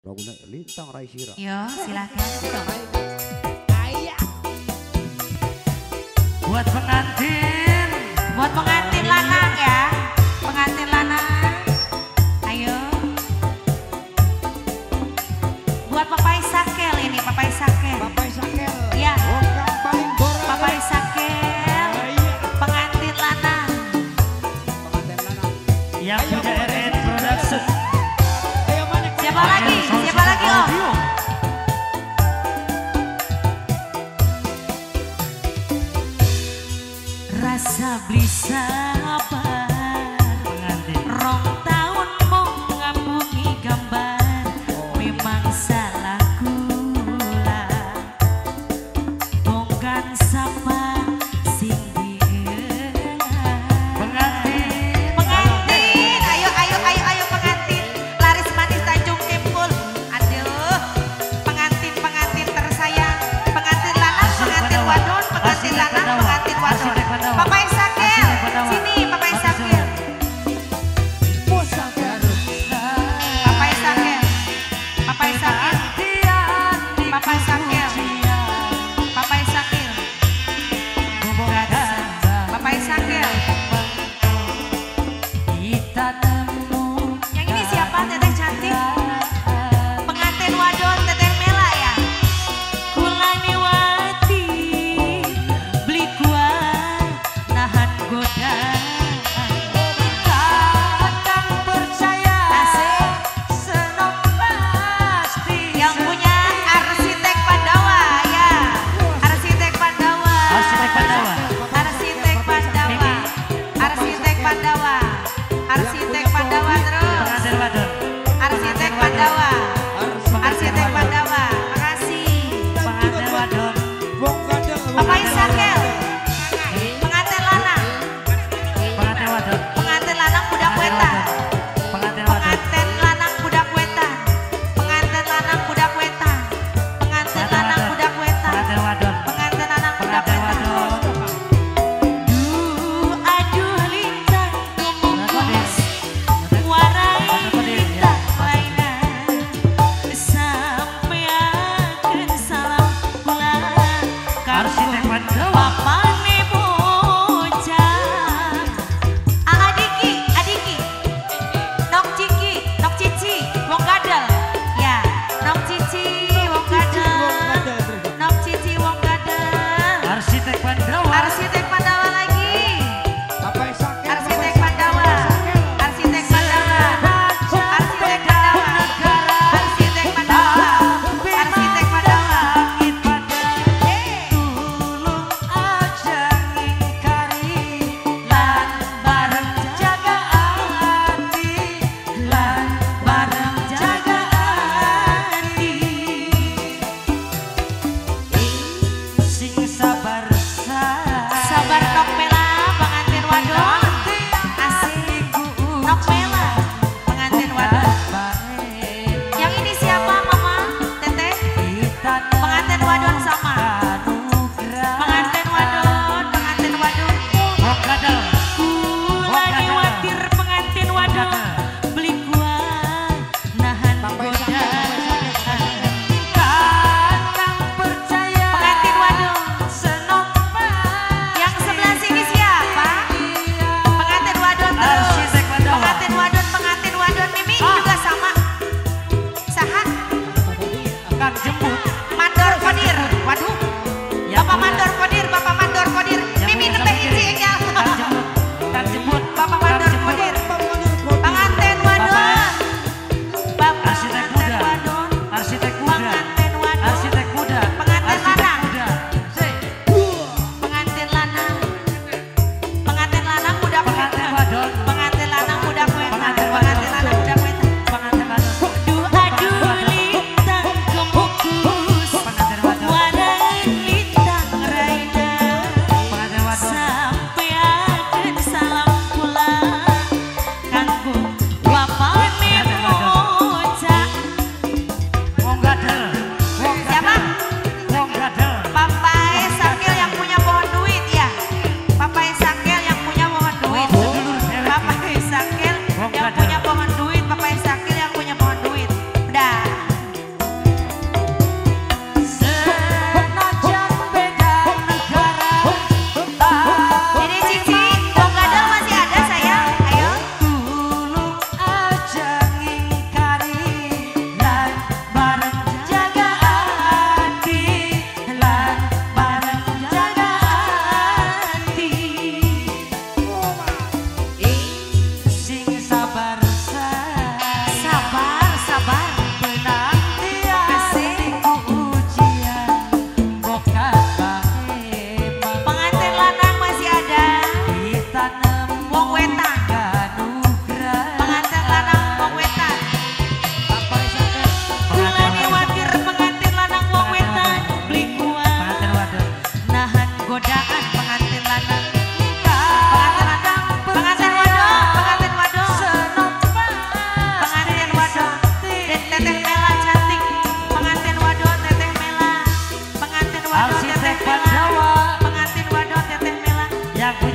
Laguna Lintang Raisira. Yo, silakan. Ayah. Buat pengantin. Buat pengantin lanang ya. Pengantin lanang. Ayo. Buat papai sakel ini, papai sakel. Papai Sakel. Ya. Orang paling boros. Papai sakel. Iya. Pengantin lanang. Pengantin lanang. Yang Ayo, punya Papai RN Sakel. Production. Ayo mana? Siapa lagi? Siapa lagi Om? Audio. Rasa beli sabar. Pengantin. Rong tahun mau ngambungi gambar. Memang salah kula.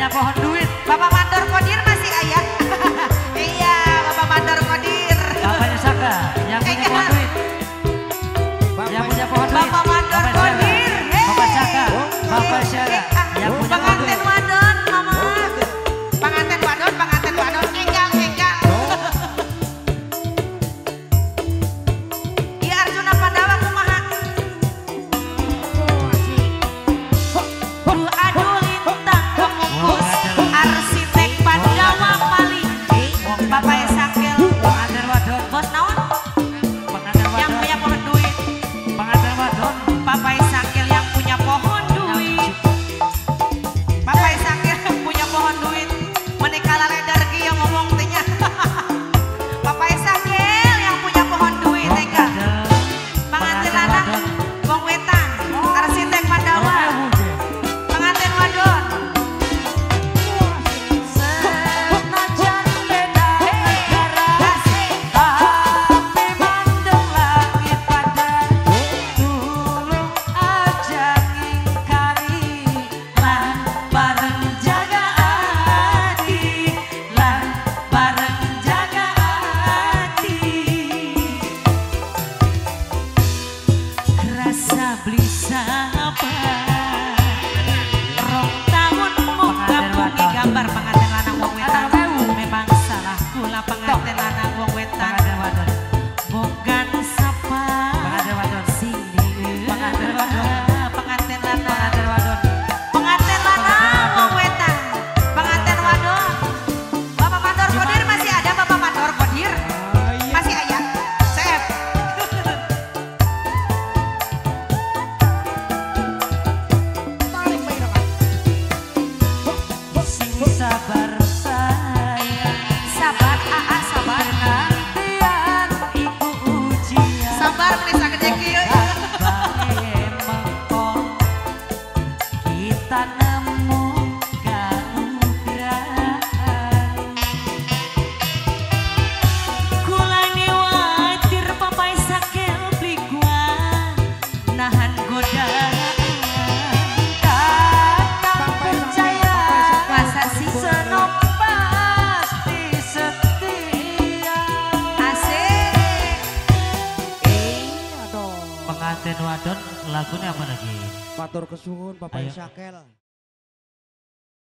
pohon duit. Bapak Mandor Kodir masih ayah. Iya, Bapak Mandor Kodir. Bapaknya Saka yang punya pohon duit. Yang punya pohon duit. Bapak Mandor Bapak Saka. Kodir. Bapak Saka. Bapak Saka yang punya pohon duit. Pengantin wadon, Mama. Pengantin wadon, enggal. Iya Arjuna Pandawa kumaha? Aduh lintang pengukus arsitek Pandawa paling. Bapak Sakel. Pengantin wadon. Bos naon? Pengantin Yang wadon. punya pohon duit. Pengantin wadon. Bapak Sakel yang punya pohon duit. Bapak Sakel yang punya pohon duit. Menikala ledar ki yang ngomong tanya. Bapak Sakel yang punya pohon duit tega. Pengantin lanang wong wetan, arsitek Pandawa. Pengantin wadon. Senajan beda negara, tapi mandeng langit pada tulung aja ngingkari lan bareng jaga hati, lan bareng jaga hati. Rasa beli sabar Rong tahun muka bungi gambar pengantin lanang wong wetan. Memang salah kula pengantin lanang wong wetan. Pengantin wadon. Bogan sapa Pengantin wadon. sing dieu. Pengantin wadon. Pengantin lanang. Pengantin wadon. Pengantin lanang wong wetan. Pengantin wadon. Bapak Mandor Kodir masih ada Bapak Mandor Kodir? Oh, iya. Masih ayah. Sep. Tarik baik dong, Kak. Sing sabar sayang, Sabar AA sabar. penantian iku ujian. Sabar meuli sagede kieu. Bae mengkon kita nemu kanugrahan. Kula niwatir papai sakel bliguan nahan godaan. Kakang percaya Masa sih senop pasti setia. asik. Aduh. Pengantin wadon lagunya apa lagi? Matur kesuwun Bapak Ayo. Sakel.